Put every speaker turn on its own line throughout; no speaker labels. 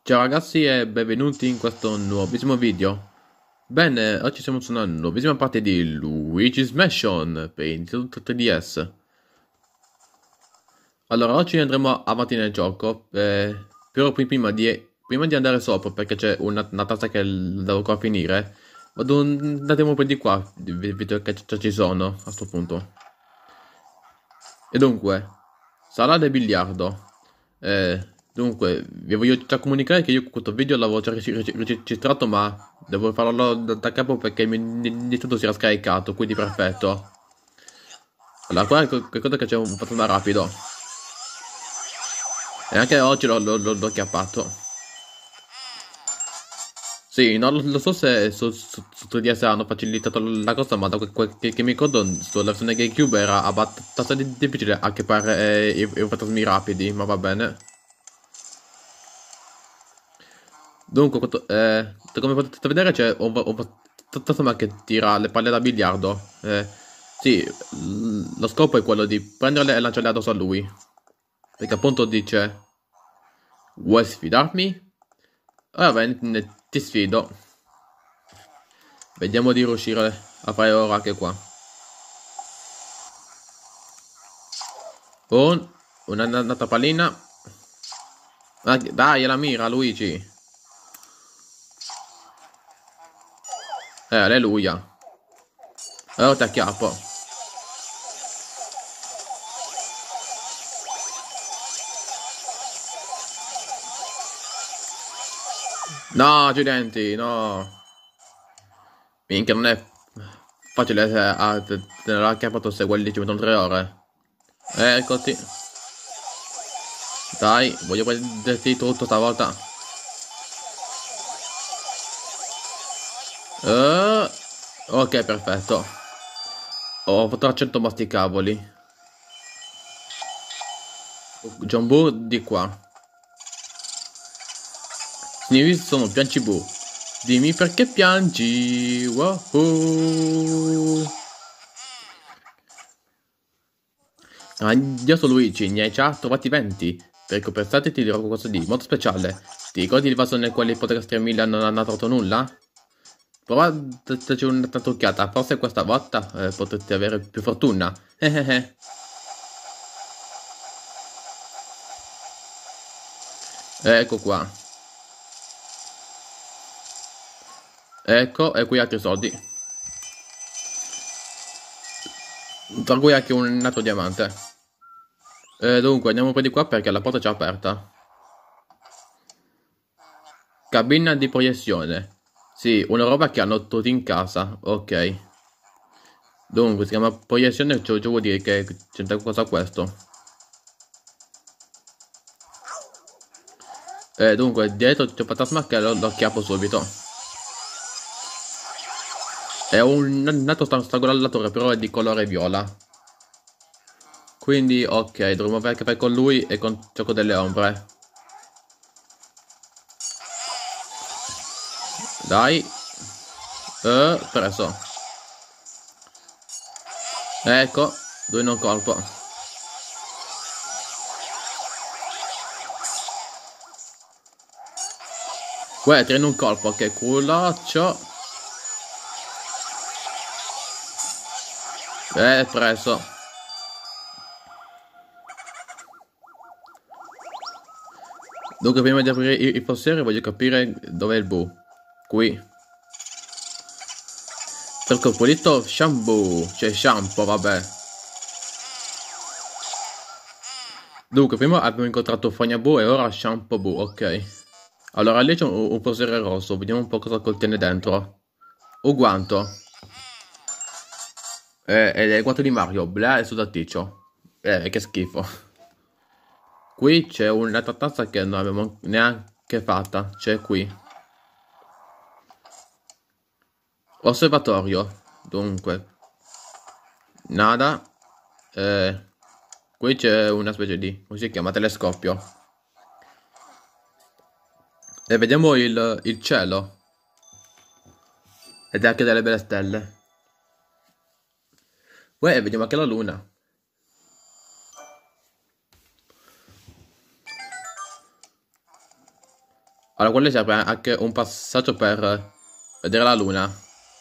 Ciao ragazzi e benvenuti in questo nuovissimo video. Bene, oggi siamo su una nuovissima parte di Luigi's Mansion per il Nintendo 3DS. Allora, oggi andremo avanti nel gioco, però prima di andare sopra, perché c'è una tazza che devo ancora finire, andiamo un po' di qua, visto che già ci sono a sto punto. E dunque, sala del biliardo. Dunque, vi voglio già comunicare che io questo video l'avevo già registrato, ma devo farlo da capo perché il mio Nintendo si era scaricato, quindi perfetto. Allora, qua che cosa che c'è un fantasma rapido. E anche oggi l'ho chiappato. Sì, non lo so se su 3DS hanno facilitato la cosa, ma da quel che mi ricordo, sulla versione GameCube era abbastanza difficile a chiappare i fantasmi rapidi, ma va bene. Dunque, come potete vedere c'è un fantasma che tira le palle da biliardo. Sì, lo scopo è quello di prenderle e lanciarle addosso a lui. Perché appunto dice, vuoi sfidarmi? Va bene, ti sfido. Vediamo di riuscire a fare ora anche qua. Con una pallina. Ah, dai, è la mira, Luigi. Alleluia. Allora ti acchiappo. No, accidenti, no. Minchia, non è facile tenere acchiappato se quelli ci mettono 3 ore. Eccoti. Dai, voglio prenderti tutto stavolta. Ok, perfetto. Ho fatto l'accento masticavoli. John Boo di qua. Sneezy sono pianci Boo. Dimmi perché piangi. Wahoo. Addio Luigi, ne hai già trovati 20. Per compensarti ti dirò qualcosa di molto speciale. Ti ricordi il vaso nel quale il potere Milla non ha trovato nulla? Prova a darci una occhiata, forse questa volta potrete avere più fortuna. Ecco qua. Ecco, e qui altri soldi. Tra cui anche un altro diamante. Dunque, andiamo un po' di qua perché la porta è già aperta. Cabina di proiezione. Sì, una roba che hanno tutti in casa. Ok. Dunque, si chiama proiezione, cioè vuol dire che c'entra qualcosa questo. Dunque, dietro c'è un fantasma che lo acchiappo subito. È un altro strangolatore, però è di colore viola. Quindi, ok, dovremmo avere a che fare con lui e con il gioco delle ombre. Dai. Preso. Ecco, lui non colpo. Uè, tieni un colpo, che culaccio. Preso. Dunque, prima di aprire il fossero voglio capire dov'è il Boo. Qui. Cerco pulito shampoo. C'è shampoo, vabbè. Dunque, prima abbiamo incontrato Fogna Boo e ora Shampoo Boo, ok. Allora, lì c'è un fossero rosso, vediamo un po' cosa contiene dentro. Un guanto. Ed è il guanto di Mario, bla e sudaticcio. Che schifo. Qui c'è un'altra tazza che non abbiamo neanche fatta. C'è qui. Osservatorio. Dunque. Nada. Qui c'è una specie di, come si chiama, telescopio. E vediamo il cielo. Ed anche delle belle stelle. Uè, vediamo anche la luna. Allora, quello serve anche un passaggio per vedere la luna.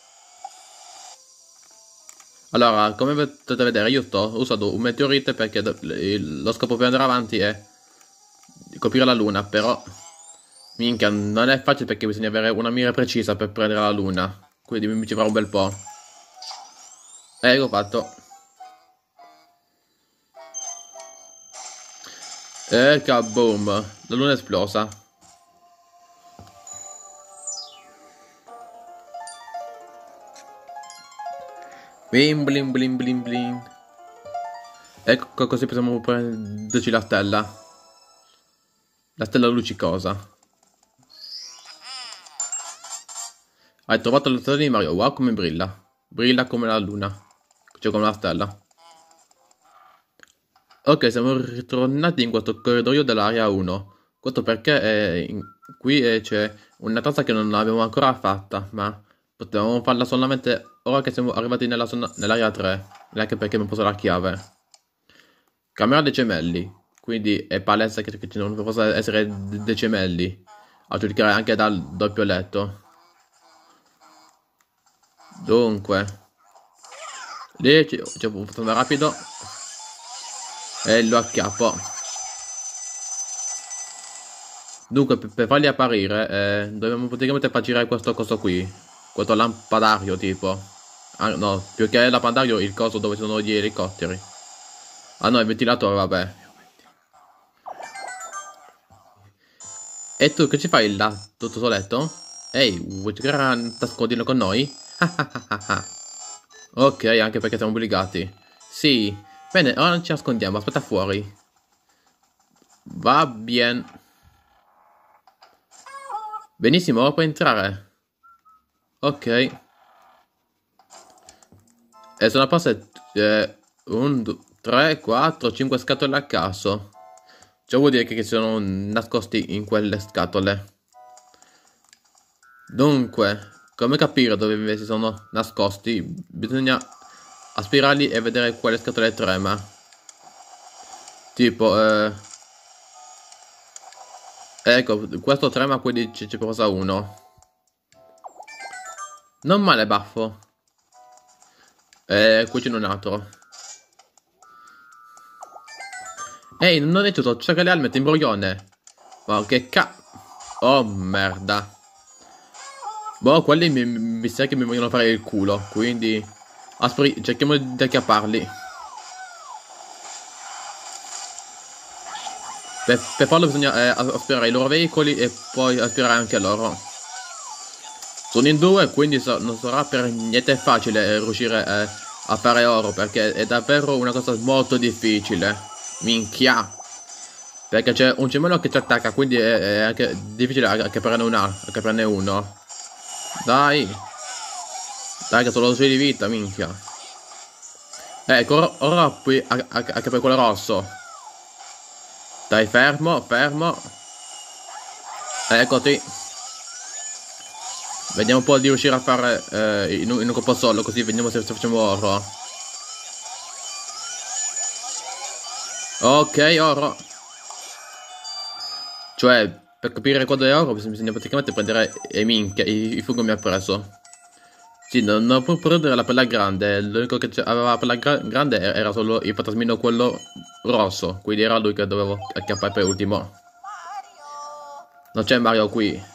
Allora, come potete vedere, io sto usando un meteorite perché lo scopo per andare avanti è coprire la luna, però minchia, non è facile perché bisogna avere una mira precisa per prendere la luna. Quindi mi ci farà un bel po'. L'ho fatto. E kaboom! La luna è esplosa. Blim blim blim blim blim. Ecco così possiamo prenderci la stella. La stella luccicosa. Hai trovato la stella di Mario. Wow, come brilla. Brilla come la luna. Cioè come la stella. Ok, siamo ritornati in questo corridoio dell'area 1. Questo perché qui c'è una tazza che non abbiamo ancora fatta, ma potevamo farla solamente ora che siamo arrivati nell'area 3. Neanche perché mi poso la chiave. Camera dei gemelli. Quindi è palese che ci non possa essere dei gemelli. A giudicare anche dal doppio letto. Dunque. Lì c'è un fatto rapido. E lo acchiappo. Dunque, per farli apparire, dobbiamo praticamente far girare questo coso qui. Questo lampadario, tipo. Ah, no, più che lampadario, il coso dove sono gli elicotteri. Ah no, il ventilatore, vabbè. E tu che ci fai là, tutto soletto? Ehi, vuoi giocare a nascondino con noi? Ok, anche perché siamo obbligati. Sì. Bene, ora non ci nascondiamo, aspetta fuori. Va bien. Benissimo, ora puoi entrare. Ok. E sono apposte 1, 3, 4, 5 scatole a caso. Ciò vuol dire che sono nascosti in quelle scatole. Dunque, come capire dove si sono nascosti? Bisogna aspirarli e vedere quale scatole trema. Tipo, ecco, questo trema, quindi ci posa uno. Non male, baffo. Qui c'è un altro. Ehi, non è giusto, c'è che le alme, imbroglione. Ma che Oh, merda. Boh, quelli mi sa che mi vogliono fare il culo, quindi cerchiamo di acchiapparli. Per farlo bisogna aspirare i loro veicoli e poi aspirare anche loro. Sono in due, quindi non sarà per niente facile riuscire a fare oro, perché è davvero una cosa molto difficile. Minchia. Perché c'è un gemello che ci attacca, quindi è anche difficile a capirne uno. Dai. Dai, che solo 6 di vita, minchia. Ecco, ora puoi a capire quello rosso. Dai, fermo, fermo. Eccoti. Vediamo un po' di riuscire a fare in un colpo solo, così vediamo se facciamo oro. Ok, oro. Cioè, per capire quando è oro bisogna praticamente prendere minchia, i funghi mi ha preso. Sì, non può prendere la palla grande, l'unico che aveva la palla grande era solo il fantasmino quello rosso, quindi era lui che dovevo acchiappare per ultimo. Non c'è Mario qui.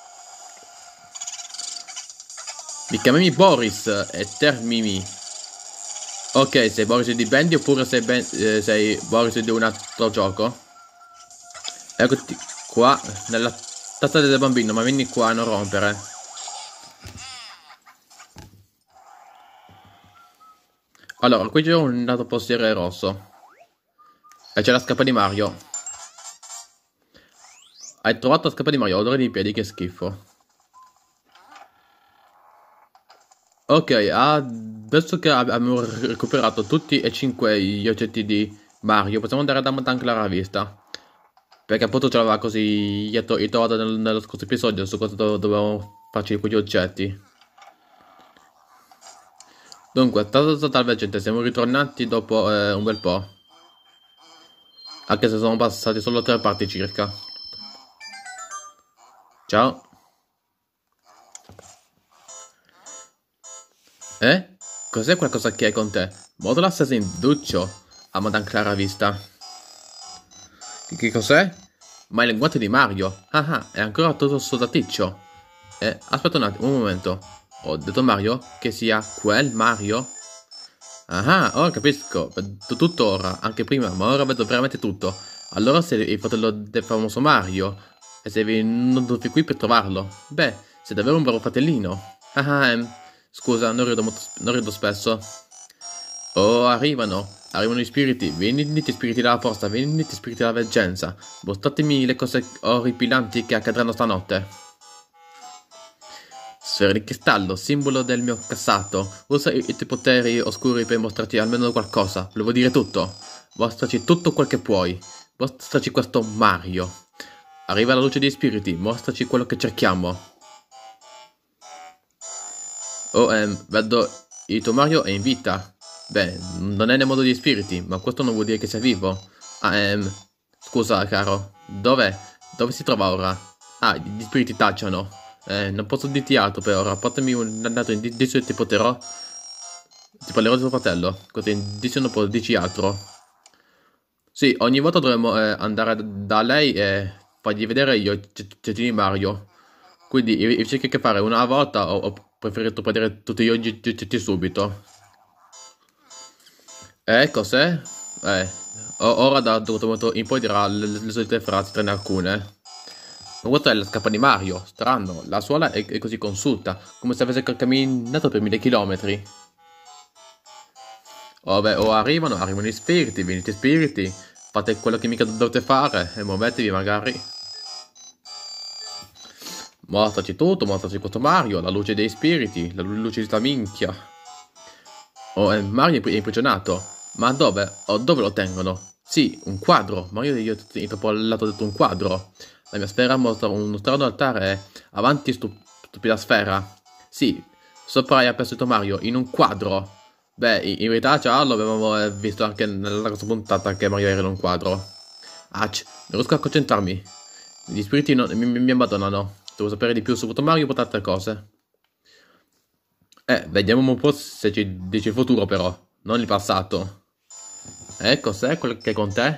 Mi chiami Boris e termini. Ok, sei Boris di Bendy oppure sei Boris di un altro gioco? Eccoti qua, nella tazza del bambino, ma vieni qua a non rompere. Allora, qui c'è un lato posteriore rosso. E c'è la scarpa di Mario. Hai trovato la scarpa di Mario, odore di piedi, che schifo. Ok, adesso che abbiamo recuperato tutti e 5 gli oggetti di Mario, possiamo andare a dare anche la rivista. Perché appunto ce l'aveva così trovato nello scorso episodio su cosa dovevamo farci quegli oggetti. Dunque, salve gente, siamo ritornati dopo un bel po'. Anche se sono passati solo 3 parti circa. Ciao. Cos'è qualcosa che hai con te? Modo l'assassinduccio a Madame Clara Vista. Che cos'è? Ma è il linguaggio di Mario. Ah ah, è ancora tutto soldaticcio. Aspetta un attimo, un momento. Ho detto Mario? Che sia quel Mario? Ah, ora capisco. Vedo tutto ora, anche prima, ma ora vedo veramente tutto. Allora sei il fratello del famoso Mario e sei venuto qui per trovarlo. Beh, sei davvero un bravo fratellino. Scusa, non rido spesso. Oh, arrivano gli spiriti. Venite spiriti della forza, venite spiriti della veggenza. Mostratemi le cose orripilanti che accadranno stanotte. Sfera di cristallo, simbolo del mio passato. Usa i tuoi poteri oscuri per mostrarci almeno qualcosa. Volevo dire tutto. Mostraci tutto quel che puoi. Mostraci questo Mario. Arriva la luce dei spiriti, mostraci quello che cerchiamo. Oh, vedo il tuo Mario è in vita. Beh, non è nel mondo degli spiriti, ma questo non vuol dire che sia vivo. Scusa, caro. Dov'è? Dove si trova ora? Ah, gli spiriti tacciono. Non posso dirti altro per ora. Portami un dato indizio e ti porterò. Ti parlerò di tuo fratello. Questo indizio non può dirci altro. Sì, ogni volta dovremmo andare da lei e fargli vedere gli oggettini di Mario. Quindi, invece che fare una alla volta, ho preferito prendere tutti gli oggetti subito. Cos'è? Eh, ora da questo momento in poi dirà le solite frasi, tranne alcune. Ma questa è la scappa di Mario, strano, la suola è così consulta, come se avesse camminato per 1000 chilometri. Oh beh, arrivano gli spiriti, venite spiriti, fate quello che mica dovete fare e muovetevi magari. Mostraci questo Mario, la luce dei spiriti, la luce della minchia. Oh, Mario è imprigionato. Ma dove? Oh, dove lo tengono? Sì, un quadro. Mario io intrappolato dentro un quadro. La mia sfera mostra uno strano altare avanti stupida sfera. Sì, sopra hai appeso Mario in un quadro. Beh, in verità già lo avevamo visto anche nella scorsa puntata che Mario era in un quadro. Ach, non riesco a concentrarmi. Gli spiriti mi abbandonano. Devo sapere di più su Mario e altre cose. Vediamo un po' se ci dice il futuro però, non il passato. Cos'è quello che è con te?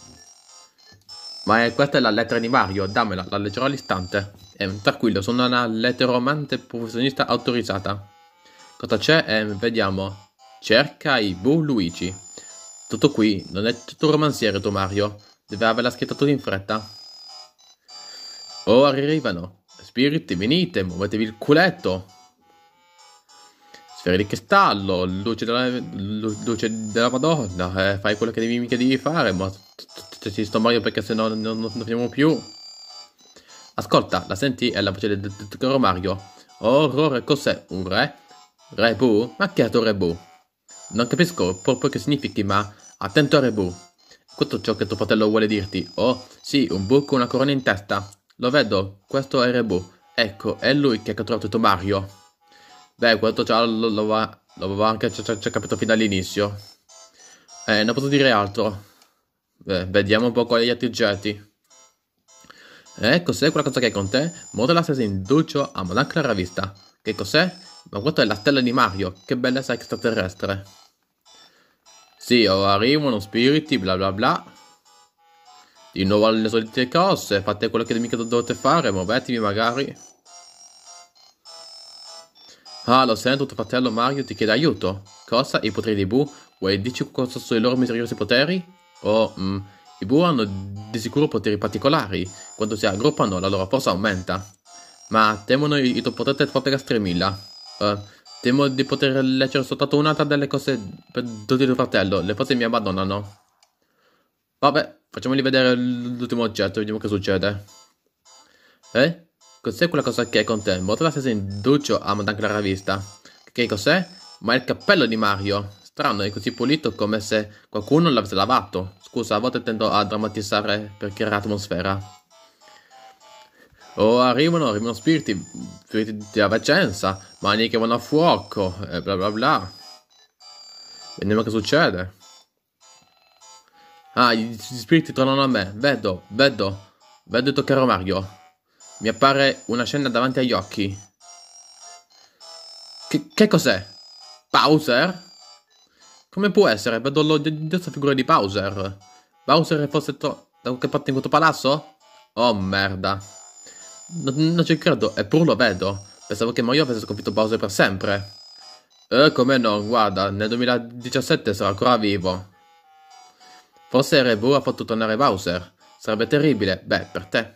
Ma questa è la lettera di Mario, dammela, la leggerò all'istante. Tranquillo, sono una letteromante professionista autorizzata. Cosa c'è? Vediamo. Cerca i Bu Luigi. Tutto qui, non è tutto romanziere tu Mario. Deve averla scritta tutto in fretta. Oh, arrivano. Spiriti, venite, muovetevi il culetto. Sfere di cristallo, luce della Madonna, fai quello che devi fare, ma ci sto Mario perché sennò non finiamo più. Ascolta, la senti? È la voce del caro Mario. Oh, orrore, cos'è? Un re? Re Bu? Ma che è Re Bu? Non capisco proprio che significhi, ma attento a Re Bu. Questo è ciò che tuo fratello vuole dirti. Oh, sì, un bu con una corona in testa. Lo vedo, questo è Re Bu. Ecco, è lui che ha catturato tuo Mario. Beh, questo già l'avevo anche capito fin dall'inizio. Non posso dire altro. Vediamo un po' quali altri oggetti. Cos'è quella cosa che hai con te? Modo l'assassinduccio a Madame Clara Vista. Che cos'è? Ma questa è la stella di Mario. Che bellezza extraterrestre. Sì, ora arrivano spiriti, bla bla bla. Di nuovo alle solite cose. Fate quello che mica dovete fare. Muovetevi magari. Ah, lo sento, tuo fratello Mario ti chiede aiuto. Cosa? I poteri dei Bu? Vuoi dirci qualcosa sui loro misteriosi poteri? Oh, i Bu hanno di sicuro poteri particolari. Quando si aggruppano la loro forza aumenta. Ma temono i tuoi poteri forte che 3000. Temo di poter leggere soltanto un'altra delle cose per tuo fratello. Le forze mi abbandonano. Vabbè, facciamogli vedere l'ultimo oggetto, vediamo che succede. Cos'è quella cosa che è con te? Mostra la stessa induccio a Madame Clara Vista. Che cos'è? Ma è il cappello di Mario. Strano, è così pulito come se qualcuno l'avesse lavato. Scusa, a volte tendo a drammatizzare per creare atmosfera. Oh, arrivano spiriti della veccenza, mani che vanno a fuoco, e bla bla bla. Vediamo che succede. Ah, gli spiriti tornano a me. Vedo il tuo caro Mario. Mi appare una scena davanti agli occhi. Che cos'è? Bowser? Come può essere? Vedo l'odiosa figura di Bowser. Bowser è forse da qualche parte in questo palazzo? Oh merda. Non ci credo, eppure lo vedo. Pensavo che Mario avesse sconfitto Bowser per sempre. Come no, guarda, nel 2017 sarà ancora vivo. Forse Rebu ha fatto tornare Bowser. Sarebbe terribile. Beh, per te.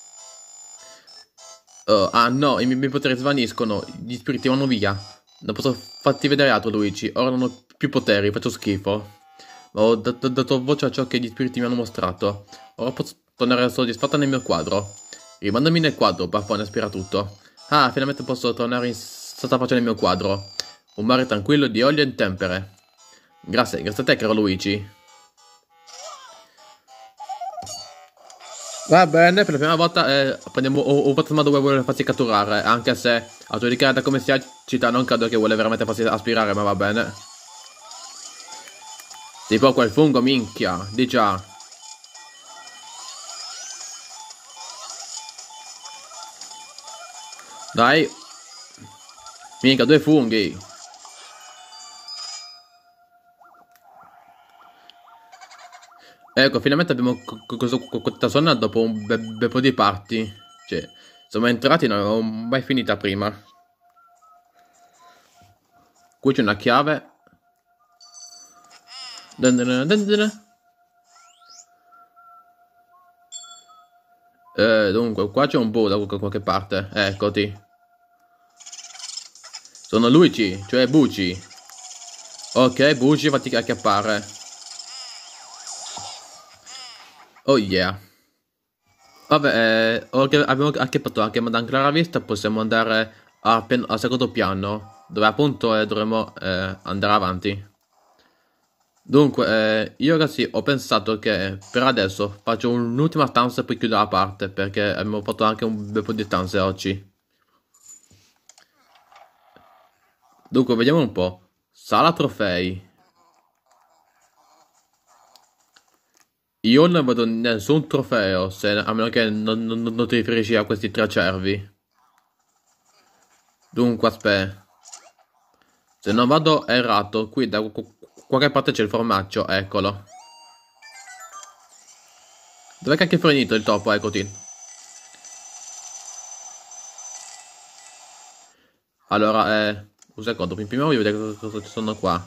Ah no, i miei poteri svaniscono. Gli spiriti vanno via. Non posso farti vedere altro, Luigi. Ora non ho più poteri, faccio schifo. Ma ho dato voce a ciò che gli spiriti mi hanno mostrato. Ora posso tornare soddisfatta nel mio quadro. Rimandami nel quadro, Baffone aspira tutto. Ah, finalmente posso tornare in sottopace nel mio quadro. Un mare tranquillo di olio e tempere. Grazie a te, caro Luigi. Va bene, per la prima volta prendiamo un fantasma dove vuole farsi catturare, anche se a giudicare da come si agita non credo che vuole veramente farsi aspirare, ma va bene. Tipo quel fungo, minchia, di già. Dai. Minchia, 2 funghi. Ecco, finalmente abbiamo questa zona dopo un bel po' di parti. Cioè, siamo entrati, non avevamo mai finita prima. Qui c'è una chiave. Dunque, qua c'è un bue da qualche parte. Eccoti. Sono Luigi, cioè Bugi. Ok, Bugi, fatti acchiappare. Oh yeah. Vabbè, ora che abbiamo acchiappato anche Madame Clara Vista, possiamo andare al secondo piano, dove appunto dovremo andare avanti. Dunque, io ragazzi ho pensato che per adesso faccio un'ultima stanza e poi chiudo la parte, perché abbiamo fatto anche un bel po' di stanze oggi. Dunque, vediamo un po'. Sala trofei. Io non vedo nessun trofeo, a meno che non ti riferisci a questi 3 cervi. Dunque, aspetta. Se non vado errato, qui da qualche parte c'è il formaggio, eccolo. Dove cacchio è finito il topo? Eccoti. Allora, un secondo, prima voglio vedere cosa ci sono qua.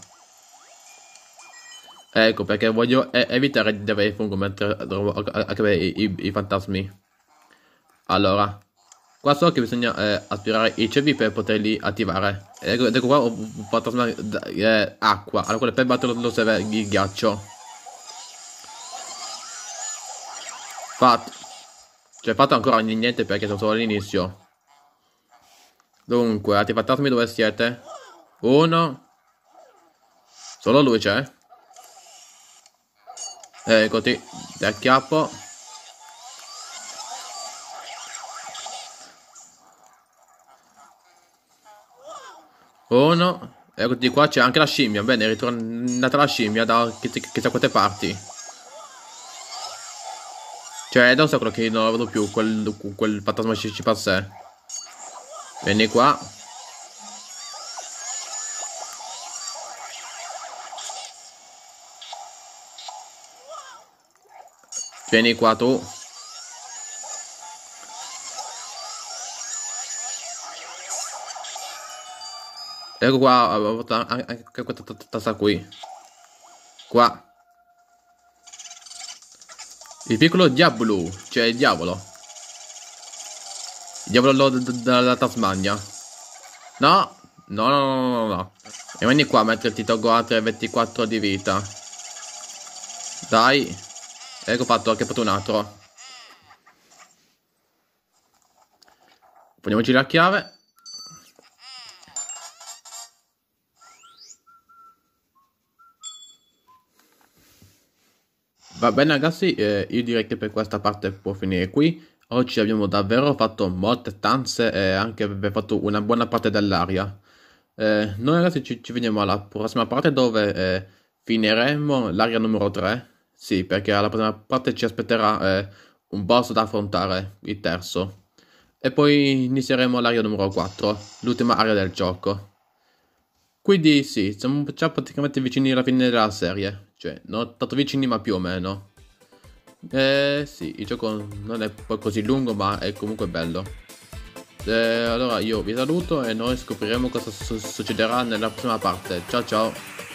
Ecco, perché voglio evitare di avere il fungo mentre dovrò acchiappare i fantasmi. Allora, qua so che bisogna aspirare i cervi per poterli attivare. Ecco qua un fantasma acqua. Allora quello per batterlo lo serve il ghiaccio. Fatto. Cioè fatto ancora niente perché sono solo all'inizio. Dunque, altri fantasmi dove siete? Uno. Solo lui c'è. Eccoti. Ti acchiappo. Uno. Eccoti qua, c'è anche la scimmia. Bene, è ritornata la scimmia da chissà quante parti. Cioè, da un secolo che non la vedo più, quel fantasma ci passa. Vieni qua. Vieni qua tu. Ecco qua, ho avuto anche questa tazza qui. Qua. Il piccolo diavolo, cioè il diavolo. Il diavolo della Tasmania. No, no. E vieni qua mentre ti tolgo altre 24 di vita. Dai. Ecco fatto, anche fatto un altro. Prendiamoci la chiave. Va bene ragazzi, io direi che per questa parte può finire qui. Oggi abbiamo davvero fatto molte stanze e anche abbiamo fatto una buona parte dell'aria. Noi ragazzi ci vediamo alla prossima parte dove finiremo l'area numero 3. Sì, perché alla prossima parte ci aspetterà un boss da affrontare, il terzo. e poi inizieremo l'area numero 4, l'ultima area del gioco. Quindi sì, siamo già praticamente vicini alla fine della serie, cioè non tanto vicini ma più o meno. Sì, il gioco non è poi così lungo ma è comunque bello. Allora io vi saluto e noi scopriremo cosa succederà nella prossima parte. Ciao ciao!